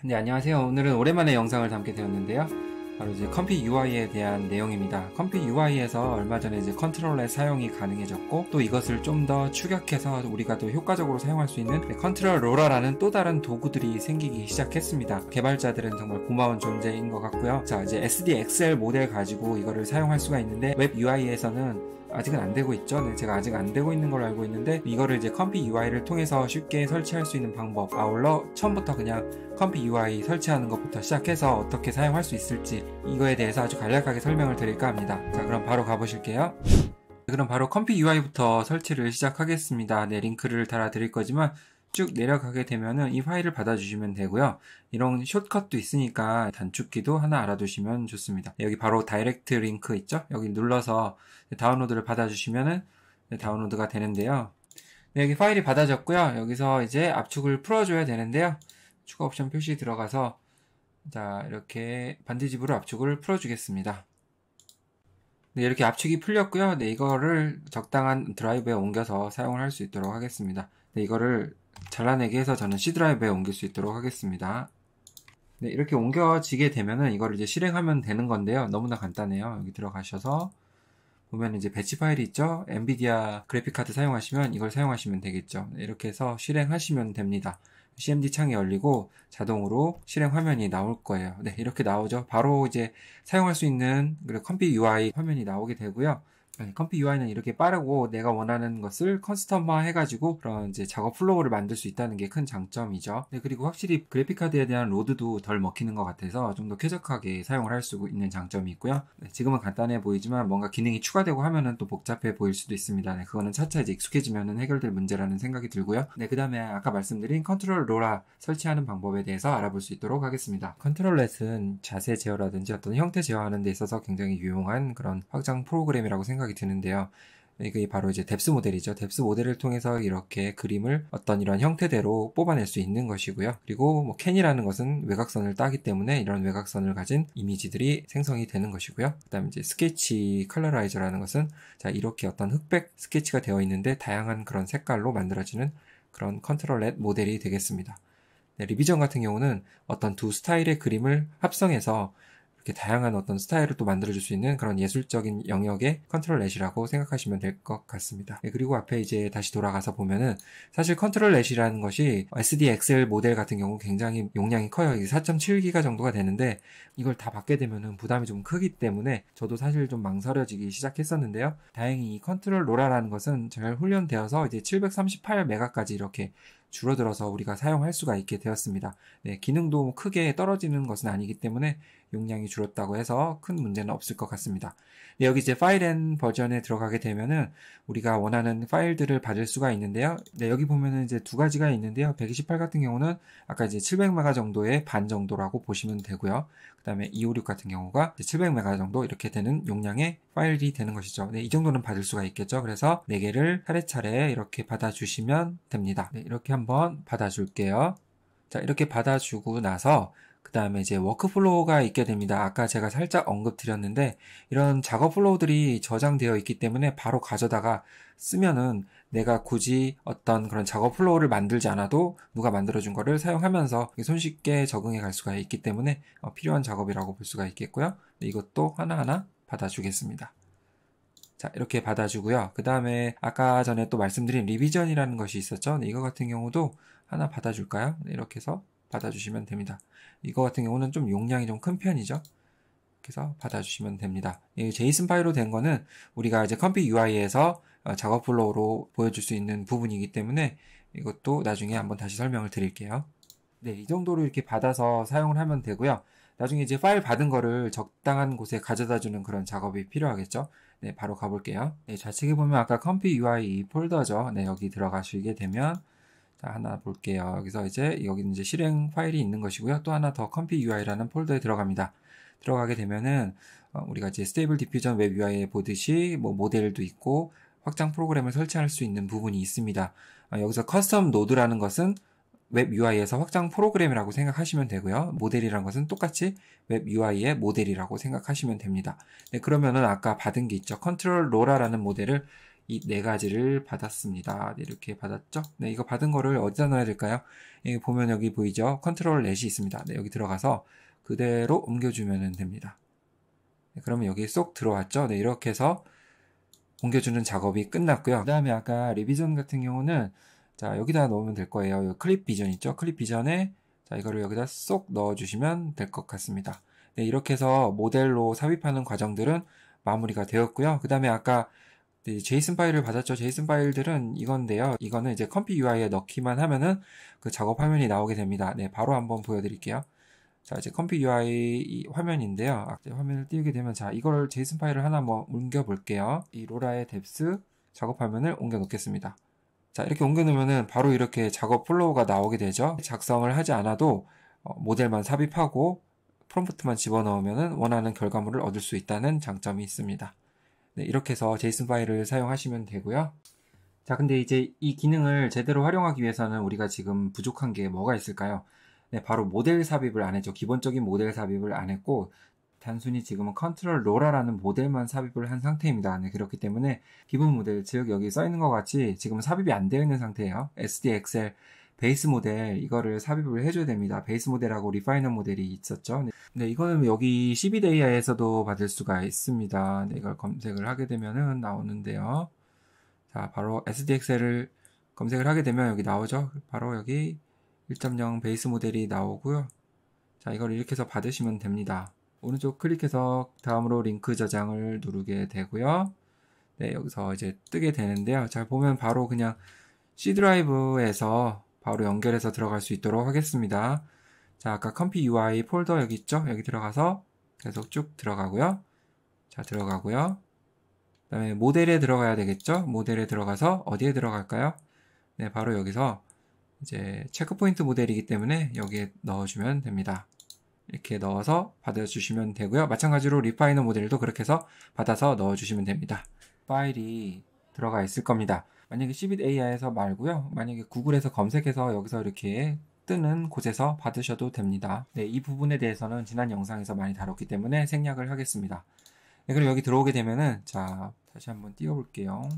네, 안녕하세요. 오늘은 오랜만에 영상을 담게 되었는데요. 바로 이제 컴피 UI에 대한 내용입니다. 컴피 UI에서 얼마 전에 이제 컨트롤러 사용이 가능해졌고, 또 이것을 좀 더 추격해서 우리가 더 효과적으로 사용할 수 있는 컨트롤 로라라는 또 다른 도구들이 생기기 시작했습니다. 개발자들은 정말 고마운 존재인 것 같고요. 자, 이제 SDXL 모델 가지고 이거를 사용할 수가 있는데, 웹 UI에서는 아직은 안 되고 있죠. 네, 제가 아직 안 되고 있는 걸로 알고 있는데, 이거를 이제 컴피 UI를 통해서 쉽게 설치할 수 있는 방법, 아울러 처음부터 그냥 컴피 UI 설치하는 것부터 시작해서 어떻게 사용할 수 있을지, 이거에 대해서 아주 간략하게 설명을 드릴까 합니다. 자, 그럼 바로 가보실게요. 그럼 바로 컴피 UI부터 설치를 시작하겠습니다. 네, 링크를 달아 드릴 거지만 쭉 내려가게 되면은 이 파일을 받아주시면 되고요. 이런 숏컷도 있으니까 단축키도 하나 알아두시면 좋습니다. 여기 바로 다이렉트 링크 있죠? 여기 눌러서 다운로드를 받아주시면은 다운로드가 되는데요. 네, 여기 파일이 받아졌고요. 여기서 이제 압축을 풀어줘야 되는데요. 추가 옵션 표시 들어가서 자, 이렇게 반대집으로 압축을 풀어주겠습니다. 네, 이렇게 압축이 풀렸고요. 네, 이거를 적당한 드라이브에 옮겨서 사용을 할 수 있도록 하겠습니다. 네, 이거를 잘라내기 해서 저는 C 드라이브에 옮길 수 있도록 하겠습니다. 네, 이렇게 옮겨지게 되면은 이거를 이제 실행하면 되는 건데요. 너무나 간단해요. 여기 들어가셔서 보면 이제 배치 파일이 있죠. 엔비디아 그래픽카드 사용하시면 이걸 사용하시면 되겠죠. 네, 이렇게 해서 실행하시면 됩니다. CMD 창이 열리고 자동으로 실행 화면이 나올 거예요. 네, 이렇게 나오죠. 바로 이제 사용할 수 있는 컴피 UI 화면이 나오게 되고요. 컴피 UI는 이렇게 빠르고 내가 원하는 것을 커스텀화 해가지고 그런 이제 작업 플로우를 만들 수 있다는 게 큰 장점이죠. 네, 그리고 확실히 그래픽카드에 대한 로드도 덜 먹히는 것 같아서 좀 더 쾌적하게 사용을 할 수 있는 장점이 있고요. 네, 지금은 간단해 보이지만 뭔가 기능이 추가되고 하면은 또 복잡해 보일 수도 있습니다. 네, 그거는 차차 이제 익숙해지면은 해결될 문제라는 생각이 들고요. 네, 그 다음에 아까 말씀드린 컨트롤 로라 설치하는 방법에 대해서 알아볼 수 있도록 하겠습니다. 컨트롤렛은 자세 제어라든지 어떤 형태 제어하는 데 있어서 굉장히 유용한 그런 확장 프로그램이라고 생각이 드는데요. 이게 바로 이제 뎁스 모델이죠. 뎁스 모델을 통해서 이렇게 그림을 어떤 이런 형태대로 뽑아낼 수 있는 것이고요. 그리고 뭐 캔이라는 것은 외곽선을 따기 때문에 이런 외곽선을 가진 이미지들이 생성이 되는 것이고요. 그 다음에 이제 스케치 컬러라이저라는 것은 자, 이렇게 어떤 흑백 스케치가 되어 있는데 다양한 그런 색깔로 만들어지는 그런 컨트롤렛 모델이 되겠습니다. 네, 리비전 같은 경우는 어떤 두 스타일의 그림을 합성해서 이렇게 다양한 어떤 스타일을 또 만들어줄 수 있는 그런 예술적인 영역의 컨트롤렛이라고 생각하시면 될 것 같습니다. 네, 그리고 앞에 이제 다시 돌아가서 보면은 사실 컨트롤렛이라는 것이 SDXL 모델 같은 경우 굉장히 용량이 커요. 4.7기가 정도가 되는데 이걸 다 받게 되면은 부담이 좀 크기 때문에 저도 사실 좀 망설여지기 시작했었는데요. 다행히 이 컨트롤 로라라는 것은 잘 훈련되어서 이제 738메가까지 이렇게 줄어들어서 우리가 사용할 수가 있게 되었습니다. 네, 기능도 크게 떨어지는 것은 아니기 때문에 용량이 줄었다고 해서 큰 문제는 없을 것 같습니다. 네, 여기 이제 파일 앤 버전에 들어가게 되면은 우리가 원하는 파일들을 받을 수가 있는데요. 네, 여기 보면은 이제 두 가지가 있는데요. 128 같은 경우는 아까 이제 700메가 정도의 반 정도라고 보시면 되고요. 그 다음에 256 같은 경우가 700메가 정도 이렇게 되는 용량의 파일이 되는 것이죠. 네, 이 정도는 받을 수가 있겠죠. 그래서 4개를 차례차례 이렇게 받아주시면 됩니다. 네, 이렇게 한번 받아줄게요. 자, 이렇게 받아주고 나서 그 다음에 이제 워크플로우가 있게 됩니다. 아까 제가 살짝 언급드렸는데 이런 작업 플로우들이 저장되어 있기 때문에 바로 가져다가 쓰면은 내가 굳이 어떤 그런 작업 플로우를 만들지 않아도 누가 만들어준 거를 사용하면서 손쉽게 적응해 갈 수가 있기 때문에 필요한 작업이라고 볼 수가 있겠고요. 이것도 하나하나 받아주겠습니다. 자, 이렇게 받아주고요. 그 다음에 아까 전에 또 말씀드린 리비전이라는 것이 있었죠. 네, 이거 같은 경우도 하나 받아줄까요? 네, 이렇게 해서 받아주시면 됩니다. 이거 같은 경우는 좀 용량이 좀 큰 편이죠. 그래서 받아주시면 됩니다. 이 제이슨 파일로 된 거는 우리가 이제 컴피 UI에서 작업 플로우로 보여줄 수 있는 부분이기 때문에 이것도 나중에 한번 다시 설명을 드릴게요. 네, 이 정도로 이렇게 받아서 사용을 하면 되고요. 나중에 이제 파일 받은 거를 적당한 곳에 가져다 주는 그런 작업이 필요하겠죠. 네, 바로 가볼게요. 네, 좌측에 보면 아까 컴피 UI 폴더죠. 네, 여기 들어가시게 되면 자, 하나 볼게요. 여기서 이제 여기는 이제 실행 파일이 있는 것이고요. 또 하나 더 컴피 UI라는 폴더에 들어갑니다. 들어가게 되면은 우리가 이제 스테이블 디퓨전 웹 UI에 보듯이 뭐 모델도 있고 확장 프로그램을 설치할 수 있는 부분이 있습니다. 여기서 커스텀 노드라는 것은 웹 UI에서 확장 프로그램이라고 생각하시면 되고요. 모델이란 것은 똑같이 웹 UI의 모델이라고 생각하시면 됩니다. 네, 그러면은 아까 받은 게 있죠. 컨트롤 로라라는 모델을 이 네 가지를 받았습니다. 네, 이렇게 받았죠? 네, 이거 받은 거를 어디다 넣어야 될까요? 여기 보면 여기 보이죠? 컨트롤 넷이 있습니다. 네, 여기 들어가서 그대로 옮겨주면 됩니다. 네, 그러면 여기 쏙 들어왔죠? 네, 이렇게 해서 옮겨주는 작업이 끝났고요. 그 다음에 아까 리비전 같은 경우는 자, 여기다 넣으면 될 거예요. 클립 비전 있죠? 클립 비전에 자, 이거를 여기다 쏙 넣어주시면 될 것 같습니다. 네, 이렇게 해서 모델로 삽입하는 과정들은 마무리가 되었고요. 그 다음에 아까 제이슨 파일을 받았죠. 제이슨 파일들은 이건데요. 이거는 이제 컴피 UI에 넣기만 하면은 그 작업 화면이 나오게 됩니다. 네, 바로 한번 보여드릴게요. 자, 이제 컴피 UI 화면인데요. 화면을 띄우게 되면 자, 이걸 제이슨 파일을 하나 옮겨 볼게요. 이 로라의 뎁스 작업 화면을 옮겨 놓겠습니다. 자, 이렇게 옮겨 놓으면은 바로 이렇게 작업 플로우가 나오게 되죠. 작성을 하지 않아도 모델만 삽입하고 프롬프트만 집어넣으면은 원하는 결과물을 얻을 수 있다는 장점이 있습니다. 네, 이렇게 해서 제이슨 파일을 사용하시면 되고요. 자, 근데 이제 이 기능을 제대로 활용하기 위해서는 우리가 지금 부족한 게 뭐가 있을까요? 네, 바로 모델 삽입을 안 했죠. 기본적인 모델 삽입을 안 했고 단순히 지금은 컨트롤 로라라는 모델만 삽입을 한 상태입니다. 네, 그렇기 때문에 기본 모델, 즉 여기 써 있는 것 같이 지금 삽입이 안 되어 있는 상태예요. SDXL 베이스 모델 이거를 삽입을 해줘야 됩니다. 베이스 모델하고 리파이너 모델이 있었죠. 네, 이거는 여기 CBDAI에서도 받을 수가 있습니다. 네, 이걸 검색을 하게 되면은 나오는데요. 자, 바로 SDXL을 검색을 하게 되면 여기 나오죠. 바로 여기 1.0 베이스 모델이 나오고요. 자, 이걸 이렇게 해서 받으시면 됩니다. 오른쪽 클릭해서 다음으로 링크 저장을 누르게 되고요. 네, 여기서 이제 뜨게 되는데요. 잘 보면 바로 그냥 C 드라이브에서 바로 연결해서 들어갈 수 있도록 하겠습니다. 자, 아까 컴피 UI 폴더 여기 있죠? 여기 들어가서 계속 쭉 들어가고요. 자, 들어가고요. 그 다음에 모델에 들어가야 되겠죠? 모델에 들어가서 어디에 들어갈까요? 네, 바로 여기서 이제 체크포인트 모델이기 때문에 여기에 넣어주면 됩니다. 이렇게 넣어서 받아주시면 되고요. 마찬가지로 리파이너 모델도 그렇게 해서 받아서 넣어주시면 됩니다. 파일이 들어가 있을 겁니다. 만약에 CBAI에서 말고요. 만약에 구글에서 검색해서 여기서 이렇게 뜨는 곳에서 받으셔도 됩니다. 네, 이 부분에 대해서는 지난 영상에서 많이 다뤘기 때문에 생략을 하겠습니다. 네, 그리고 여기 들어오게 되면은 자, 다시 한번 띄워볼게요.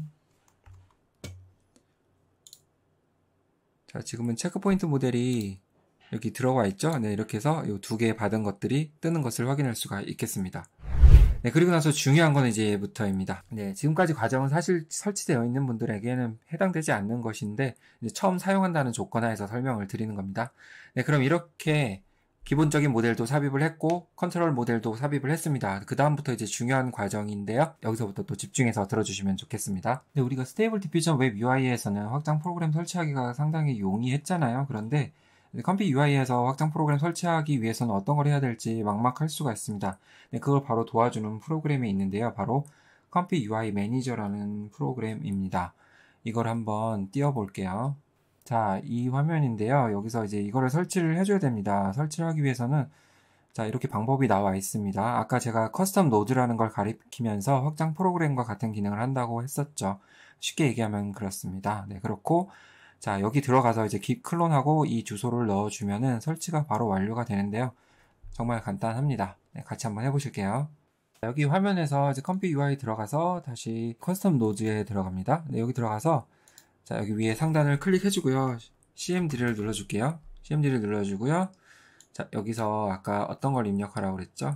자, 지금은 체크포인트 모델이 여기 들어가 있죠. 네, 이렇게 해서 이 두 개 받은 것들이 뜨는 것을 확인할 수가 있겠습니다. 네, 그리고 나서 중요한 건 이제 얘부터입니다. 네, 지금까지 과정은 사실 설치되어 있는 분들에게는 해당되지 않는 것인데 이제 처음 사용한다는 조건 하에서 설명을 드리는 겁니다. 네, 그럼 이렇게 기본적인 모델도 삽입을 했고 컨트롤 모델도 삽입을 했습니다. 그 다음부터 이제 중요한 과정인데요. 여기서부터 또 집중해서 들어주시면 좋겠습니다. 네, 우리가 스테이블 디퓨전 웹 UI에서는 확장 프로그램 설치하기가 상당히 용이했잖아요. 그런데 컴피 UI에서 확장 프로그램 설치하기 위해서는 어떤 걸 해야 될지 막막할 수가 있습니다. 네, 그걸 바로 도와주는 프로그램이 있는데요. 바로 컴피 UI 매니저라는 프로그램입니다. 이걸 한번 띄워볼게요. 자, 이 화면인데요. 여기서 이제 이거를 설치를 해줘야 됩니다. 설치를 하기 위해서는 자, 이렇게 방법이 나와 있습니다. 아까 제가 커스텀 노드라는 걸 가리키면서 확장 프로그램과 같은 기능을 한다고 했었죠. 쉽게 얘기하면 그렇습니다. 네, 그렇고 자, 여기 들어가서 이제 git 클론하고 이 주소를 넣어주면은 설치가 바로 완료가 되는데요. 정말 간단합니다. 네, 같이 한번 해보실게요. 여기 화면에서 이제 컴피 UI 들어가서 다시 커스텀 노드에 들어갑니다. 네, 여기 들어가서 자, 여기 위에 상단을 클릭해주고요. CMD를 눌러줄게요. CMD를 눌러주고요. 자, 여기서 아까 어떤 걸 입력하라고 그랬죠?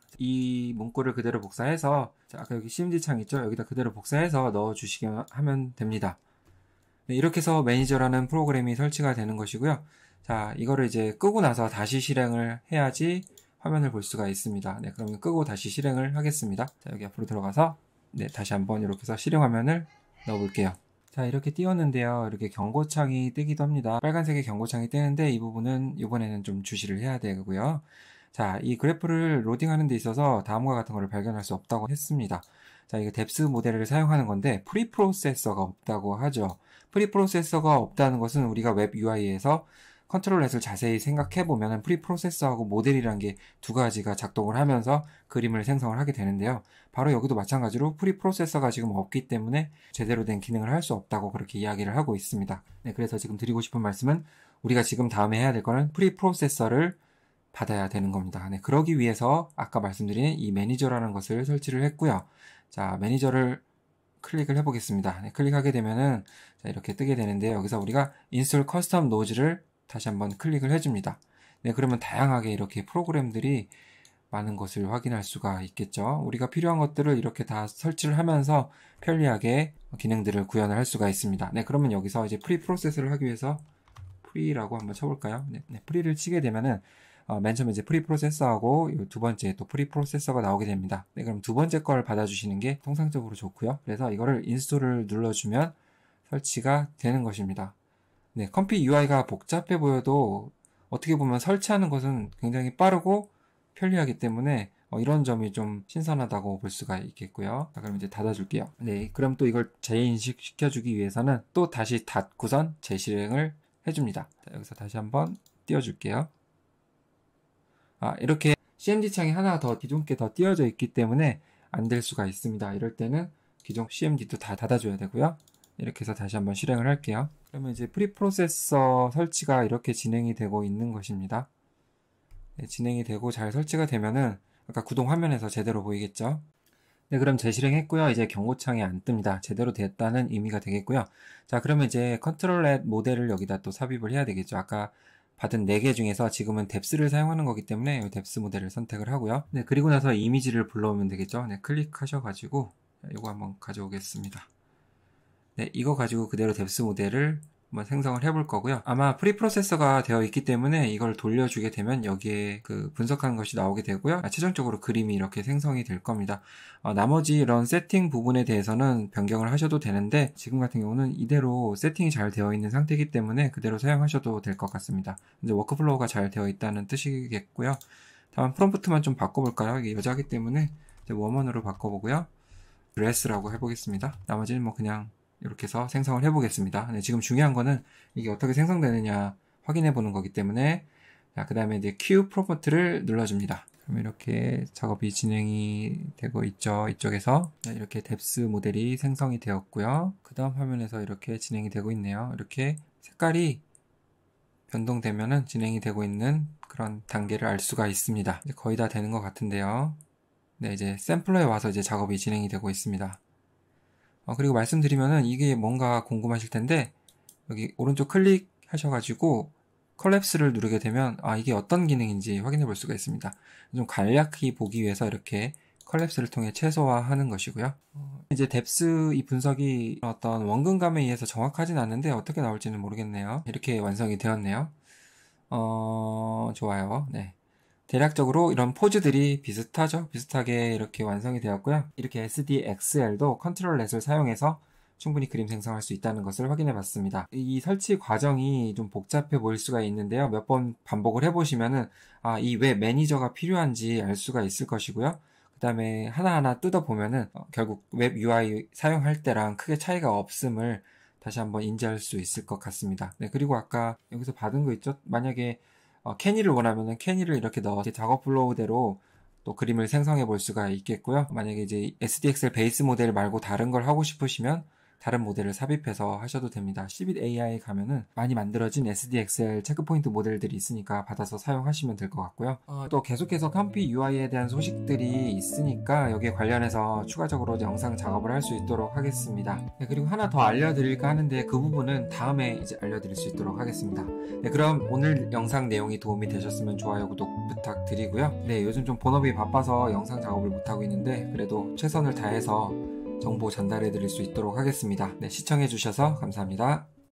이 문구를 그대로 복사해서 자, 아까 여기 CMD 창 있죠? 여기다 그대로 복사해서 넣어주시면 하면 됩니다. 네, 이렇게 해서 매니저라는 프로그램이 설치가 되는 것이고요. 자, 이거를 이제 끄고 나서 다시 실행을 해야지 화면을 볼 수가 있습니다. 네, 그러면 끄고 다시 실행을 하겠습니다. 자, 여기 앞으로 들어가서 네, 다시 한번 이렇게 해서 실행 화면을 넣어 볼게요. 자, 이렇게 띄웠는데요. 이렇게 경고창이 뜨기도 합니다. 빨간색의 경고창이 뜨는데 이 부분은 이번에는 좀 주시를 해야 되고요. 자, 이 그래프를 로딩하는 데 있어서 다음과 같은 것을 발견할 수 없다고 했습니다. 자, 이게 뎁스 모델을 사용하는 건데 프리프로세서가 없다고 하죠. 프리프로세서가 없다는 것은 우리가 웹 UI에서 컨트롤렛을 자세히 생각해 보면 프리프로세서하고 모델이라는 게 두 가지가 작동을 하면서 그림을 생성을 하게 되는데요. 바로 여기도 마찬가지로 프리프로세서가 지금 없기 때문에 제대로 된 기능을 할 수 없다고 그렇게 이야기를 하고 있습니다. 네, 그래서 지금 드리고 싶은 말씀은 우리가 지금 다음에 해야 될 거는 프리프로세서를 받아야 되는 겁니다. 네, 그러기 위해서 아까 말씀드린 이 매니저라는 것을 설치를 했고요. 자, 매니저를 클릭을 해보겠습니다. 네, 클릭하게 되면은 자, 이렇게 뜨게 되는데요. 여기서 우리가 인스톨 커스텀 노즈를 다시 한번 클릭을 해줍니다. 네, 그러면 다양하게 이렇게 프로그램들이 많은 것을 확인할 수가 있겠죠. 우리가 필요한 것들을 이렇게 다 설치를 하면서 편리하게 기능들을 구현을 할 수가 있습니다. 네, 그러면 여기서 이제 프리 프로세스를 하기 위해서 프리라고 한번 쳐볼까요? 네, 프리를 치게 되면은 맨 처음에 이제 프리 프로세서하고 두 번째 또 프리 프로세서가 나오게 됩니다. 네, 그럼 두 번째 걸 받아주시는 게 통상적으로 좋고요. 그래서 이거를 인스톨을 눌러주면 설치가 되는 것입니다. 네, 컴피 UI가 복잡해 보여도 어떻게 보면 설치하는 것은 굉장히 빠르고 편리하기 때문에 이런 점이 좀 신선하다고 볼 수가 있겠고요. 자, 그럼 이제 닫아줄게요. 네, 그럼 또 이걸 재인식 시켜주기 위해서는 또 다시 닫고선 재실행을 해줍니다. 자, 여기서 다시 한번 띄워줄게요. 이렇게 CMD 창이 하나 더 기존 게 더 띄워져 있기 때문에 안 될 수가 있습니다. 이럴 때는 기존 CMD도 다 닫아줘야 되고요. 이렇게 해서 다시 한번 실행을 할게요. 그러면 이제 프리 프로세서 설치가 이렇게 진행이 되고 있는 것입니다. 네, 진행이 되고 잘 설치가 되면은 아까 구동 화면에서 제대로 보이겠죠? 네, 그럼 재실행했고요. 이제 경고창이 안 뜹니다. 제대로 됐다는 의미가 되겠고요. 자, 그러면 이제 컨트롤 앱 모델을 여기다 또 삽입을 해야 되겠죠. 아까 받은 4개 중에서 지금은 뎁스를 사용하는 거기 때문에 이 뎁스 모델을 선택을 하고요. 네, 그리고 나서 이미지를 불러오면 되겠죠. 네, 클릭하셔가지고 이거 한번 가져오겠습니다. 네, 이거 가지고 그대로 뎁스 모델을 한번 생성을 해볼 거고요. 아마 프리 프로세서가 되어 있기 때문에 이걸 돌려주게 되면 여기에 그 분석하는 것이 나오게 되고요. 최종적으로 그림이 이렇게 생성이 될 겁니다. 나머지 이런 세팅 부분에 대해서는 변경을 하셔도 되는데 지금 같은 경우는 이대로 세팅이 잘 되어 있는 상태이기 때문에 그대로 사용하셔도 될 것 같습니다. 이제 워크플로우가 잘 되어 있다는 뜻이겠고요. 다만 프롬프트만 좀 바꿔볼까요? 이게 여자이기 때문에 이제 워먼으로 바꿔보고요. 드레스라고 해보겠습니다. 나머지는 뭐 그냥 이렇게 해서 생성을 해보겠습니다. 네, 지금 중요한 거는 이게 어떻게 생성되느냐 확인해 보는 거기 때문에 그 다음에 이제 Q 프롬프트를 눌러줍니다. 그럼 이렇게 작업이 진행이 되고 있죠. 이쪽에서 이렇게 뎁스 모델이 생성이 되었고요. 그 다음 화면에서 이렇게 진행이 되고 있네요. 이렇게 색깔이 변동되면은 진행이 되고 있는 그런 단계를 알 수가 있습니다. 이제 거의 다 되는 것 같은데요. 네, 이제 샘플러에 와서 이제 작업이 진행이 되고 있습니다. 그리고 말씀드리면은 이게 뭔가 궁금하실 텐데 여기 오른쪽 클릭하셔가지고 컬랩스를 누르게 되면 이게 어떤 기능인지 확인해 볼 수가 있습니다. 좀 간략히 보기 위해서 이렇게 컬랩스를 통해 최소화하는 것이고요. 이제 뎁스 이 분석이 어떤 원근감에 의해서 정확하진 않는데 어떻게 나올지는 모르겠네요. 이렇게 완성이 되었네요. 좋아요. 네. 대략적으로 이런 포즈들이 비슷하죠. 비슷하게 이렇게 완성이 되었고요. 이렇게 SDXL도 컨트롤 넷을 사용해서 충분히 그림 생성할 수 있다는 것을 확인해 봤습니다. 이 설치 과정이 좀 복잡해 보일 수가 있는데요. 몇 번 반복을 해보시면은 이 왜 매니저가 필요한지 알 수가 있을 것이고요. 그 다음에 하나하나 뜯어보면은 결국 웹 UI 사용할 때랑 크게 차이가 없음을 다시 한번 인지할 수 있을 것 같습니다. 네, 그리고 아까 여기서 받은 거 있죠? 만약에 캐니를 원하면은 캐니를 이렇게 넣어서 작업 플로우대로 또 그림을 생성해 볼 수가 있겠고요. 만약에 이제 SDXL 베이스 모델 말고 다른 걸 하고 싶으시면 다른 모델을 삽입해서 하셔도 됩니다. Cbit AI에 가면은 많이 만들어진 SDXL 체크포인트 모델들이 있으니까 받아서 사용하시면 될 것 같고요. 또 계속해서 컴피 UI에 대한 소식들이 있으니까 여기에 관련해서 추가적으로 영상 작업을 할 수 있도록 하겠습니다. 네, 그리고 하나 더 알려드릴까 하는데 그 부분은 다음에 이제 알려드릴 수 있도록 하겠습니다. 네, 그럼 오늘 영상 내용이 도움이 되셨으면 좋아요, 구독 부탁드리고요. 네, 요즘 좀 본업이 바빠서 영상 작업을 못하고 있는데 그래도 최선을 다해서 정보 전달해 드릴 수 있도록 하겠습니다. 네, 시청해 주셔서 감사합니다.